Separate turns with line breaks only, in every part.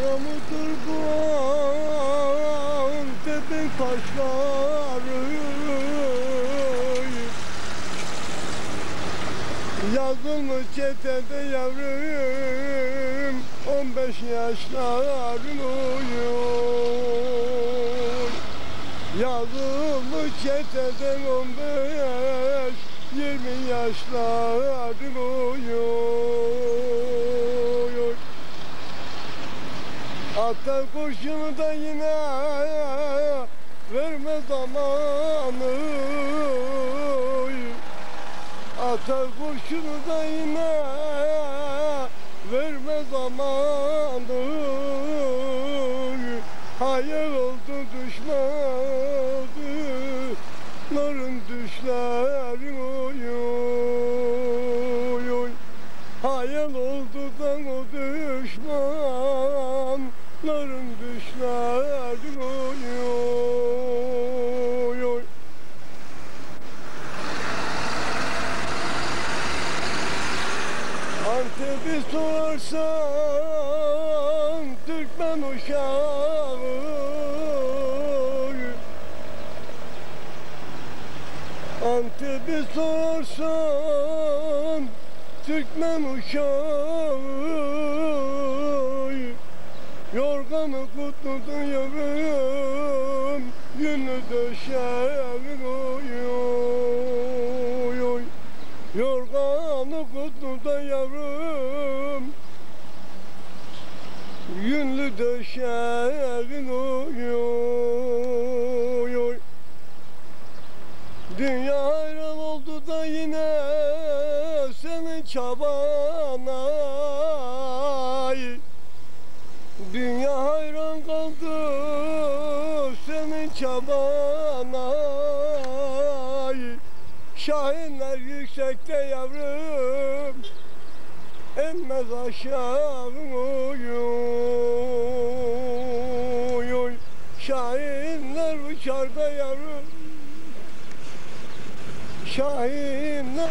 Kara mıdır bu Antep'in taşları? Yazılmış çetede yavrum 15 yaşlarım uyuyor. Yazılmış çeteden 15-20 yaşlarım uyuyor. Atar kurşunu da yine verme zamanı. Atar kurşunu da yine verme zamanı. Hayal oldu düşmanların düşlerin oy. Hayal oldu da o düşmanların düşlerin oy. Antep'i sorarsan Türkmen uşağı. Antep'i sorarsan Türkmen uşağı. Yorganı kutludan yavrum yünlü döşeğin oy. Yorganı kutludan yavrum yünlü döşeğin oy. Dünya hayran oldu da yine senin çabana. Dünya hayran kaldı senin çabana. Şahinler yüksekte yavrum emmez aşağı oy. Şahinler uçarda yavrum, şahinler.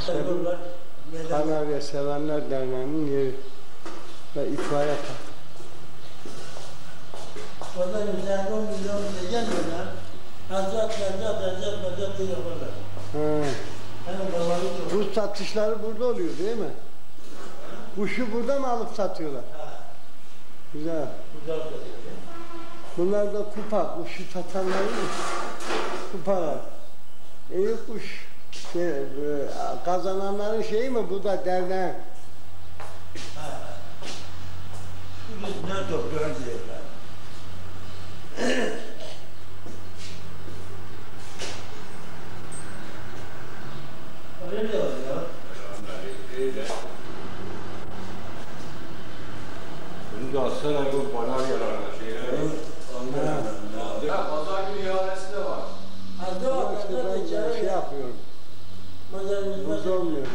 Bunlar
Kanarya Sevenler Derneği'nin yeri ve itfaiye parkı.
Onların üzerinde 10 milyon bile gelmiyorlar. Hazret diye yaparlar.
Bu satışları burada oluyor değil mi? Kuşu burada mı alıp satıyorlar? Güzel. Bunlar da kupa, kuşu satanlar mı? Kupalar. İyi kuş. Kazananların şeyi mi bu da derneğin?
Biz ne topluyoruz diyorlar. Öyle diyor ya.
Bunu da atsana bu Panaryalarına şeyler. Ya pazar günü ihalesi de var.
Azda var,
Ben şey yapıyorum. Burada olmuyor.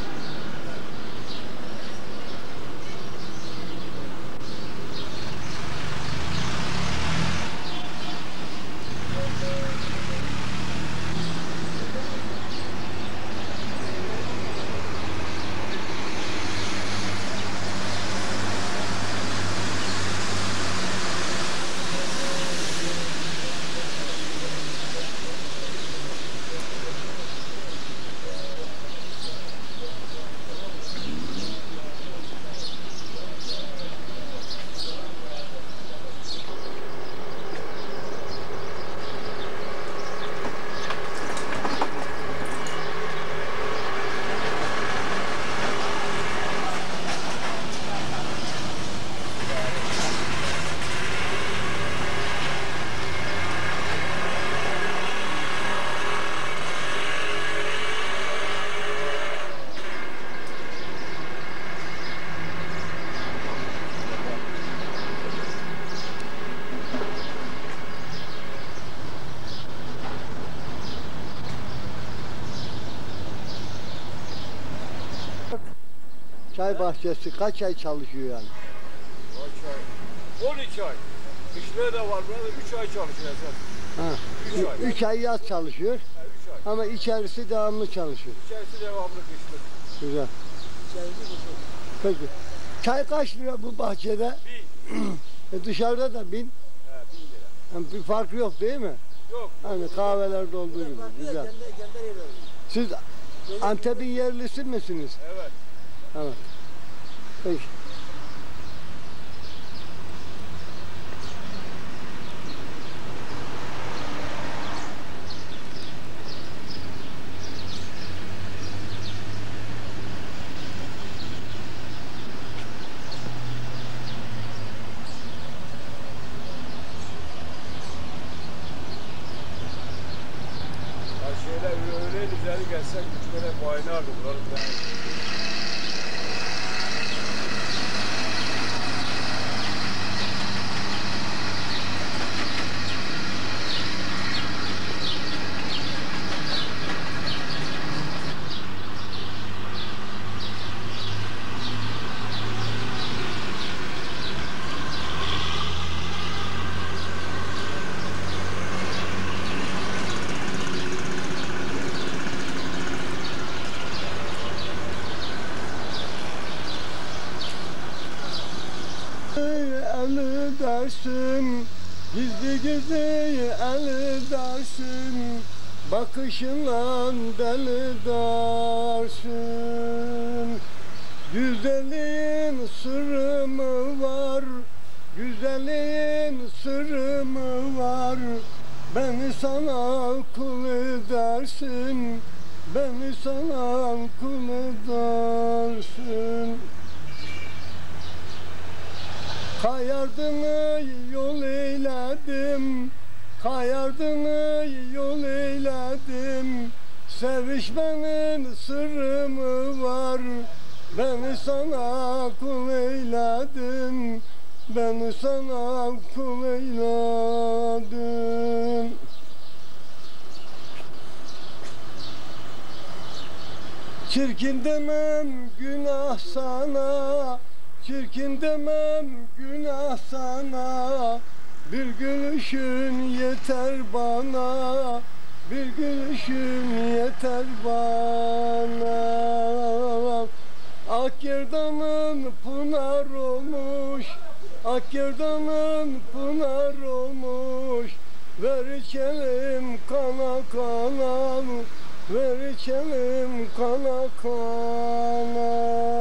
Çay bahçesi kaç ay çalışıyor yani?
Kaç ay? 12 ay. Kışlığı da var burada 3 ay çalışıyor esas. 3 ay.
3 ay yaz çalışıyor
3 ay.
ama içerisi devamlı çalışıyor.
İçerisi devamlı kışlık.
Güzel. Peki. Çay kaç lira bu bahçede?
1000.
Dışarıda da 1000.
1000 lira.
Yani bir fark yok değil mi?
Yok.
Hani kahvelerde olduğu gibi. Güzel. Siz Antep'in yerlisi misiniz?
Evet.
Evet. Peki.
Ya şeyler öğlen üzeri gelsek 3 tane muayene aldım.
Eli dersin, gizli gizli eli dersin, bakışınla deli dersin. Güzelliğin sırrı mı var, güzelliğin sırrı mı var? Beni sana kul edersin, beni sana kul edersin. Kayardını yol eyledim, kayardını yol eyledim. Sevişmenin sırrı mı var? Beni sana kul eyledim, beni sana kul eyledim. Çirkin demem günah sana, çirkin demem günah sana. Bir gülüşün yeter bana, bir gülüşün yeter bana. gerdanın pınar olmuş, ak gerdanın pınar olmuş. Ver içelim kana kana, ver içelim kana kana.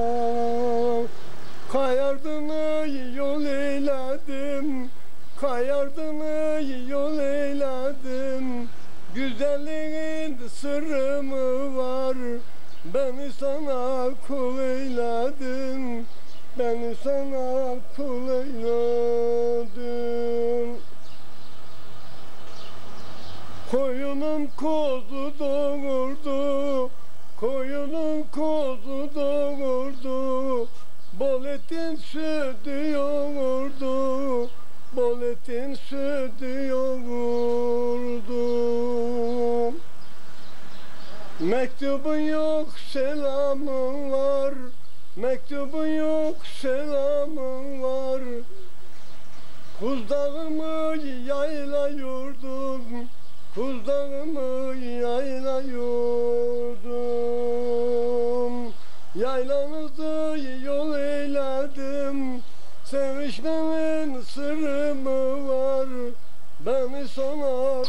Kayardını yol eyledim, kayardını yol eyledim. Güzelliğin sırrı mı var? Beni sana kul eyledim, beni sana kul eyledim. Koyunun kozu doğurdu, koyunun kozu doğurdu. Bol etin sütü yoğurdu, bol etin sütü yoğurdu. Mektubun yok, selamın var. Mektubun yok, selamın var. Kuzdağımı yayla yurdum, kuzdağımı yayla yurdum. Yaylanızı yol eyledim, sevişmenin sırrı mı var? Beni sana...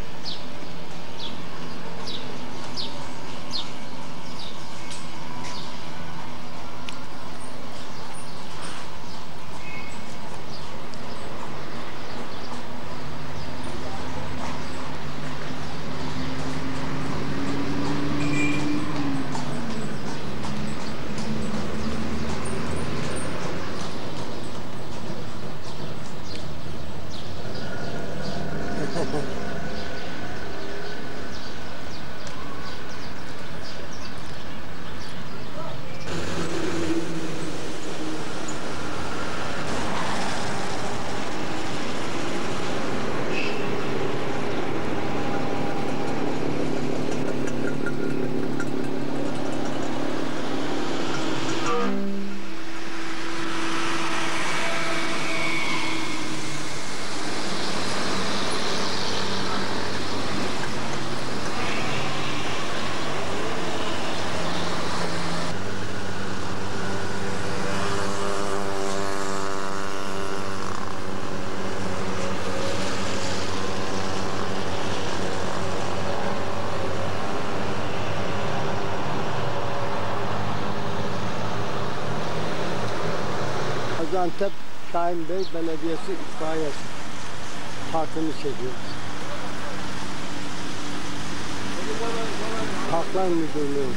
Gaziantep Şahin Bey Belediyesi itfaiyesi parkını çekiyoruz. Parklar Müdürlüğü.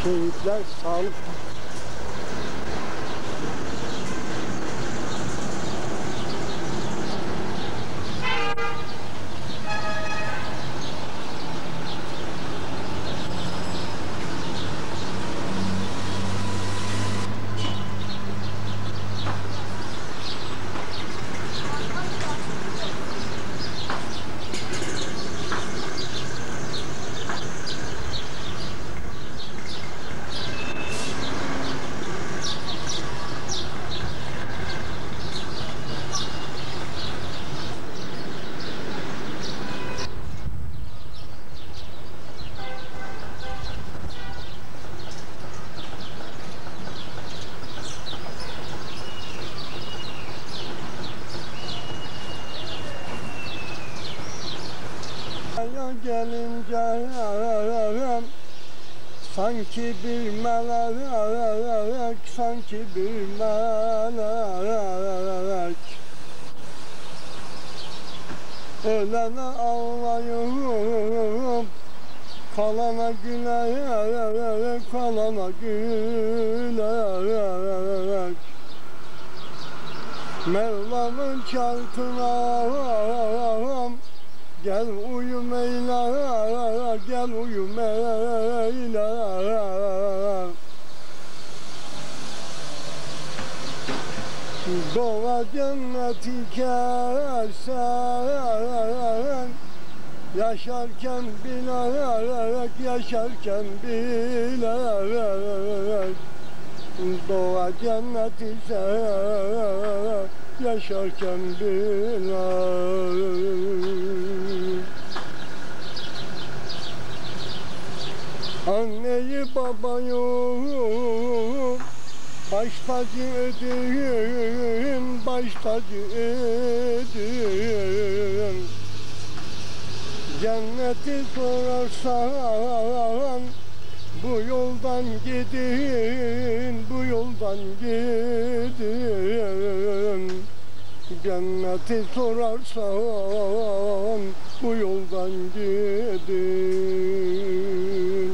Şehitler sağlık. Gelince sanki bir melek, sanki bir melek. Ölene ağlayıp, kalana gülerek, kalana gülerek. Mevlam'ın çarkına gel uyu Meyla, gel uyu Meyla. Doğa cenneti kersen, yaşarken bilerek, yaşarken bilerek. Doğa cenneti sen, yaşarken bilerek. Anneyi babayı baş tacı edin, baş tacı edin. Cenneti sorarsan bu yoldan gidin, bu yoldan gidin. Cenneti sorarsan bu yoldan gidin.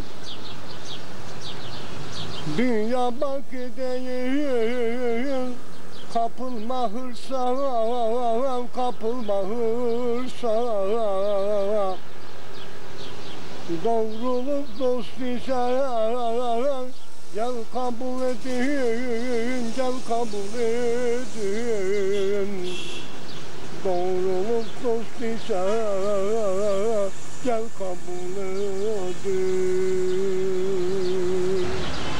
Dünya bak değil, kapılma hırsa, kapılma hırsa. Doğruluk dost ise gel kabul edin, gel kabul edin. Doğruluk dost ise gel kabul edin.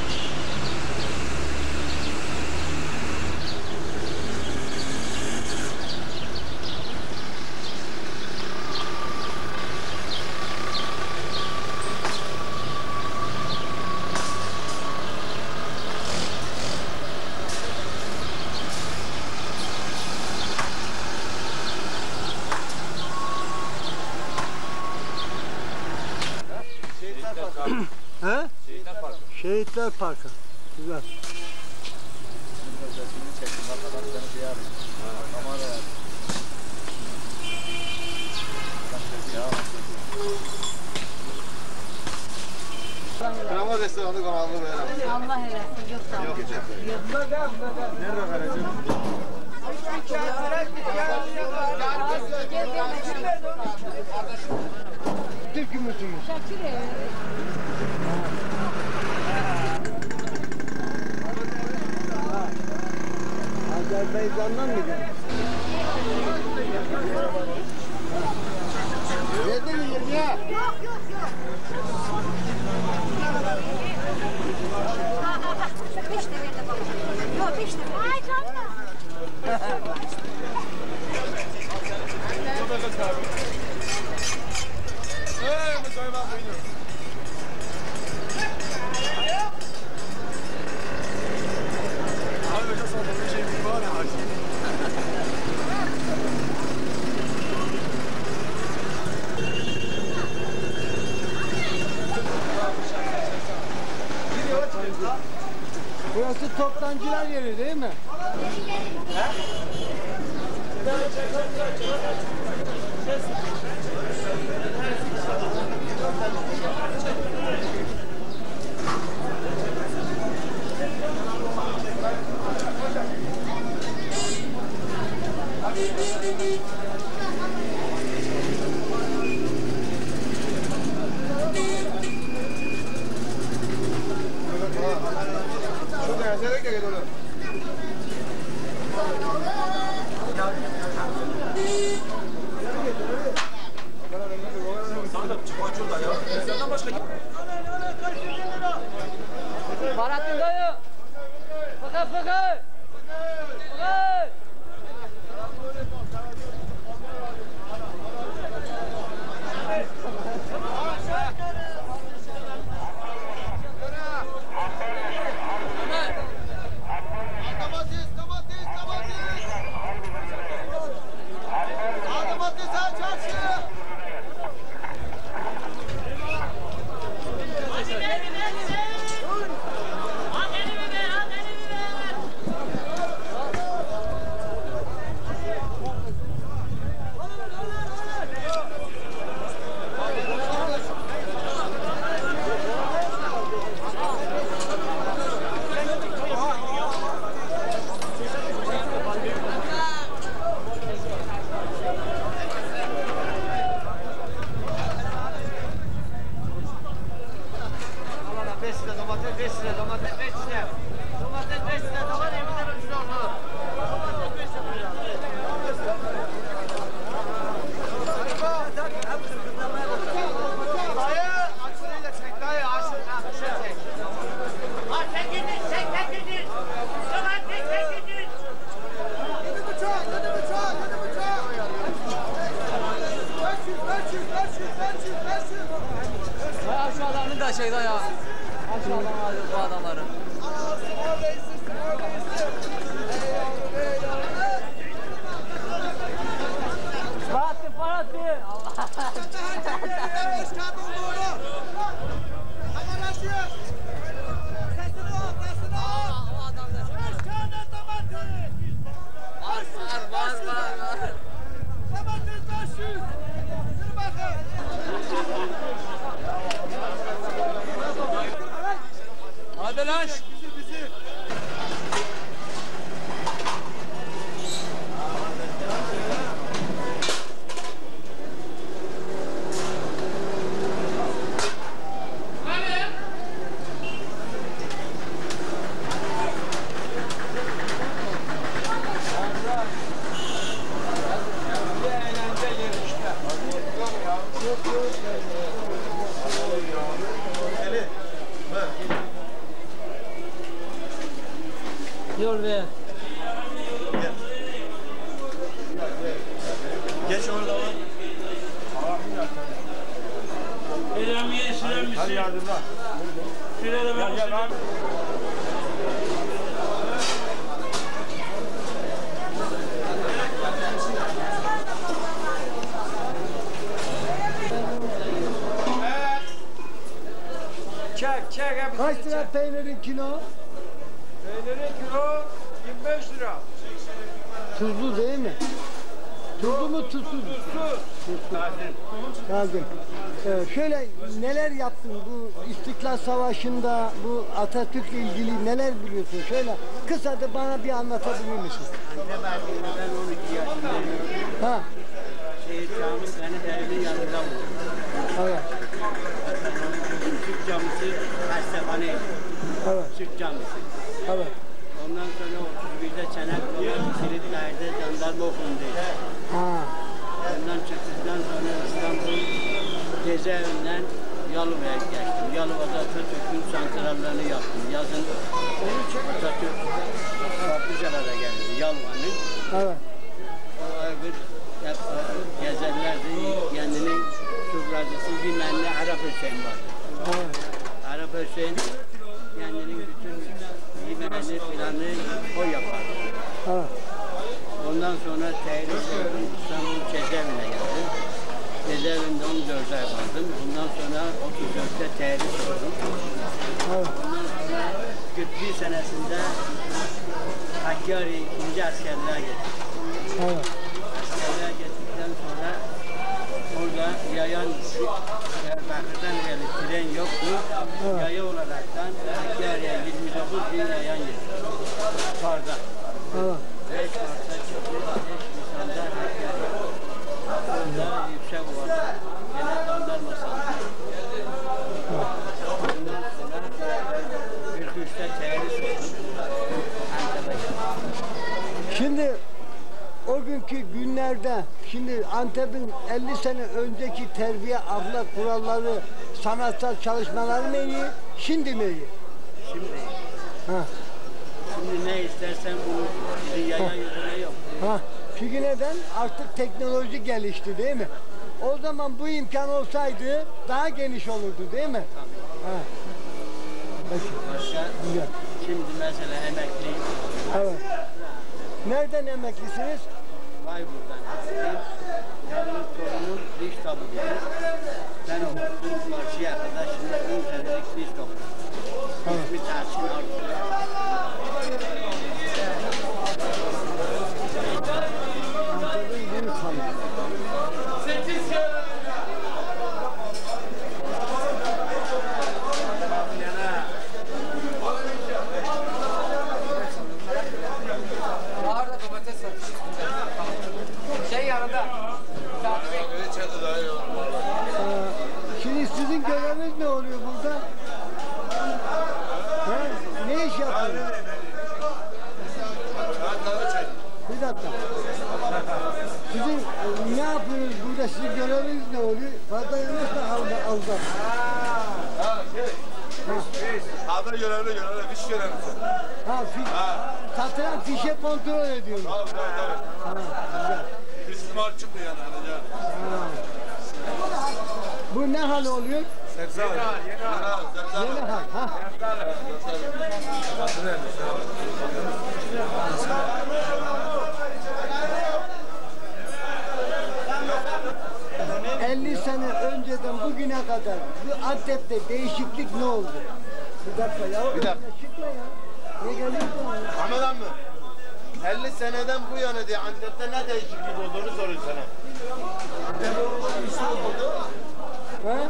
He?
Şehitler Parkı.
Şehitler Parkı. Güzel.
Ramaz restoranı kanalını beğendim.
Allah helal olsun. Yok sağ ol.
Yok geçer. Nerede vereceğim?
Türk müsünüz? Azerbaycan'dan mı geldin? Verdin mi 20'ye?
Yok. 5 de verdi baba. Yok 5 de verdi. Ay canım.
Burası toptancılar yeri değil mi?
Bahattin dayı. Fıkı fıkı. Şu adamı da şeyde ya. Aşağıdan alıyor bu adamları. Bahattin, Bahattin. Allah. Var. Hadi lan. Yol ver.
Geç orada var.
Elamiye sürer misin?
Hadi yardımla.
Şuraya da ben
Gel abi.
Çek.
Kaç lira peynirin kilo?
Peynirin kilo 25 lira.
Tuzlu değil mi? Tuzlu mu tuzsuz mu?
Tuzsuz.
Lazım. Şöyle neler yaptın bu İstiklal Savaşı'nda, bu Atatürk'le ilgili neler biliyorsun? Şöyle kısaca bana bir anlatabilir misin?
Ben 12 yaşındayım.
Ha,
Şehit Kamil benim evimin yanında bulundu.
evet,
Türk camisi Hastane.
evet,
Türk camisi.
evet.
Ondan sonra 31'de Çanakkale Kilitlerde jandarma okulundaydı.
Ha,
Ondan çıktıktan sonra İstanbul cezaevinden Yalova'ya geçtim. Yalova'da Atatürk'ün santrallerini yaptım. Yazın Atatürk fabrikalara geldi Yalova'nın.
evet,
O öbür hep gezerlerdi. Kendinin sufracısı bir menli Arap Hüseyin vardı.
evet.
Arap Hüseyin kendinin bütün yemeğini filanı o yapardı.
Evet.
Ondan sonra terhis oldum, İstanbul cezaevine geldim. Cezaevinde 14 ay kaldım. Ondan sonra 34'te terhis oldum.
Evet.
Ondan sonra 41 senesinde Hakkari 2. askerliğe gittim.
Evet.
Askerliğe gittikten sonra orada yayan Diyarbakır'dan gelip tren yoktu.
Evet.
Yaya olaraktan Hakkari'ye 29 bin yayan geldi. Karda.
Evet.
5 Mart'ta çıktı, 5 Nisan'da Hakkari. Orada yüksek ovası, gene jandarma sandı. Ondan sonra 43'te terhis oldum.
bugünkü günlerde şimdi Antep'in 50 sene önceki terbiye, ahlak kuralları, sanatsal çalışmaları mı iyi, şimdi mi iyi?
Şimdi,
Ha.
şimdi ne istersen bu bizi yaya yüzüne yok.
Ha. Çünkü neden? Artık teknoloji gelişti değil mi? O zaman bu imkan olsaydı daha geniş olurdu değil mi? Ha.
Başka
Güzel.
şimdi mesela emekliyim.
Evet. Nereden emeklisiniz?
Bayburt'tan emekliyim. Benim torunum diş tabucu. Ben okudum karşıya kadar şimdi 10 senelik diş doktoru. İsmi Tahsin Arzu.
Antep'in büyük hanı.
Ağır da domates satış. Şey yanında. Kağıdı bekliyor.
Şimdi sizin göreviniz ne oluyor burada? Ha? Ne iş yapıyorsunuz? Bir dakika. Sizin ne yapıyorsunuz burada? Sizin göreviniz ne oluyor? Fazla yemezse alacağım.
Abi görevli, fiş görevlisi.
Ha, satılan fişe kontrol ediyorlar.
Tabii. İsmar çıktı yani.
Bu ne hal oluyor?
Sebze var.
Yeni hal. Ha.
Sebze.
50 sene önceden bugüne kadar bu Antep'te değişiklik ne oldu? Bir dakika ya.
Bir dakika.
Çıkma ya. Ne geliyorsun ya?
Ahmet emmi. 50 seneden bu yana diye Antep'te ne değişiklik olduğunu soruyor sana.
Ha?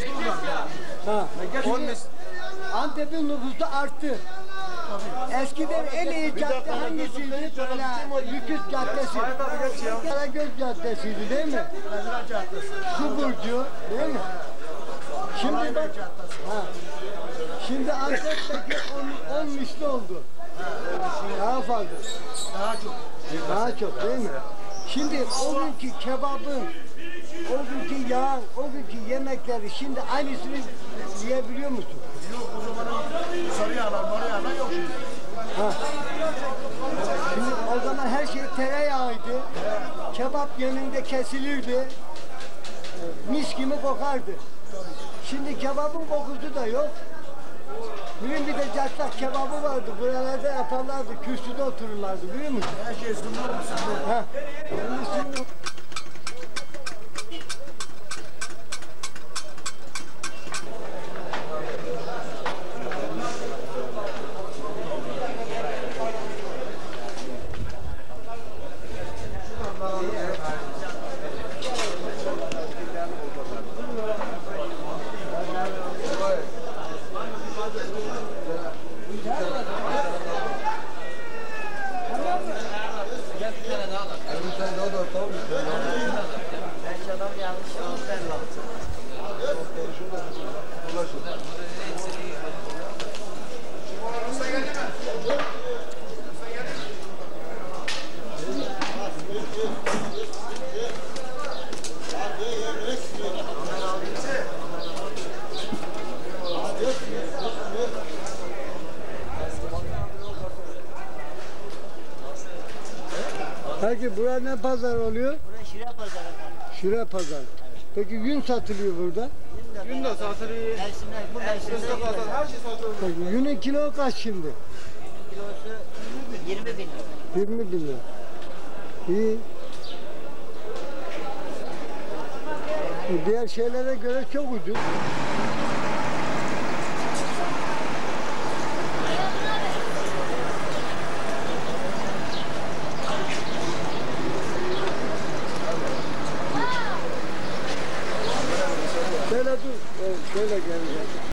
10 misli. Antep'in nüfusu arttı. Eskiden en iyi cadde hangisiydi? Böyle Büküs Caddesi. Karagöz Caddesi'ydi değil mi? Suburcu değil mi? Şimdi bak. Ha. Şimdi Antep'teki 10 misli oldu. Daha fazla. Daha çok değil mi? Şimdi o günkü kebabın, o günkü yağın, o günkü yemekleri şimdi aynısını yiyebiliyor musun?
Yok, o zamanın sarı yağlar, marı yağlar yok şimdi.
Ha. Şimdi o zaman her şey tereyağıydı. Kebap yanında kesilirdi. Mis gibi kokardı. Şimdi kebabın kokusu da yok. Bugün bir de catlak kebabı vardı. Buralarda yaparlardı. Kürsüde otururlardı. Biliyor musun?
Her şey sunulur mu? Sunulur.
Ha. Şimdi
Gel bir tane daha da.
Belki adam yanlış transfer lazım.
peki burada ne pazar oluyor?
Burası Şire Pazarı efendim.
Şire pazar. Peki yün satılıyor burada.
Gün de satılıyor.
Mevsimler, bu mevsimde yine.
Her şey satılıyor.
Peki yünün kilo kaç şimdi?
Kilosu 20 bin lira.
20 bin lira. İyi. Diğer şeylere göre çok ucuz. Şöyle dur, şöyle geleceğim.